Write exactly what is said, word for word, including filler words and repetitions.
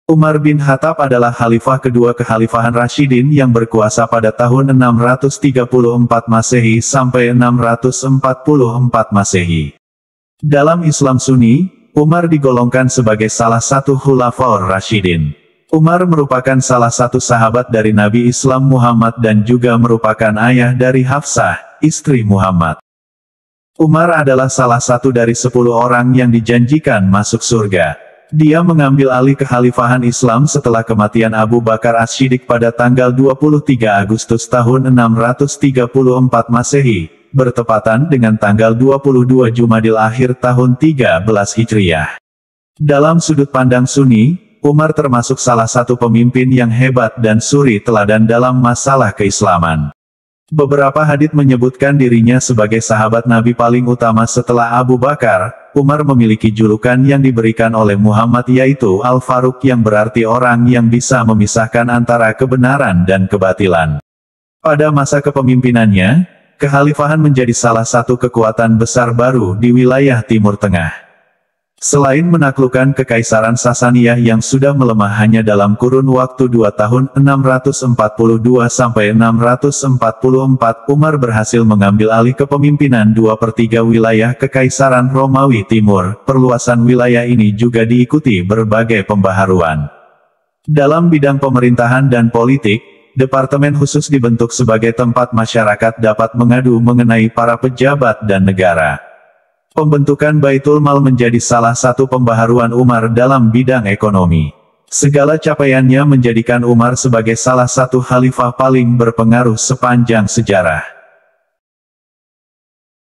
Umar bin Khattab adalah khalifah kedua kekhalifahan Rasyidin yang berkuasa pada tahun enam ratus tiga puluh empat Masehi sampai enam ratus empat puluh empat Masehi. Dalam Islam Sunni, Umar digolongkan sebagai salah satu khulafaur Rasyidin. Umar merupakan salah satu sahabat dari Nabi Islam Muhammad dan juga merupakan ayah dari Hafsah, istri Muhammad. Umar adalah salah satu dari sepuluh orang yang dijanjikan masuk surga. Dia mengambil alih kekhalifahan Islam setelah kematian Abu Bakar As-Siddiq pada tanggal dua puluh tiga Agustus tahun enam ratus tiga puluh empat Masehi, bertepatan dengan tanggal dua puluh dua Jumadil Akhir tahun tiga belas Hijriah. Dalam sudut pandang Sunni, Umar termasuk salah satu pemimpin yang hebat dan suri teladan dalam masalah keislaman. Beberapa hadits menyebutkan dirinya sebagai sahabat Nabi paling utama setelah Abu Bakar. Umar memiliki julukan yang diberikan oleh Muhammad yaitu Al-Faruq yang berarti orang yang bisa memisahkan antara kebenaran dan kebatilan. Pada masa kepemimpinannya, kekhalifahan menjadi salah satu kekuatan besar baru di wilayah Timur Tengah. Selain menaklukkan Kekaisaran Sasaniyah yang sudah melemah hanya dalam kurun waktu dua tahun enam ratus empat puluh dua sampai enam ratus empat puluh empat, Umar berhasil mengambil alih kepemimpinan dua per tiga wilayah Kekaisaran Romawi Timur. Perluasan wilayah ini juga diikuti berbagai pembaharuan. Dalam bidang pemerintahan dan politik, departemen khusus dibentuk sebagai tempat masyarakat dapat mengadu mengenai para pejabat dan negara. Pembentukan Baitul Mal menjadi salah satu pembaharuan Umar dalam bidang ekonomi. Segala capaiannya menjadikan Umar sebagai salah satu khalifah paling berpengaruh sepanjang sejarah.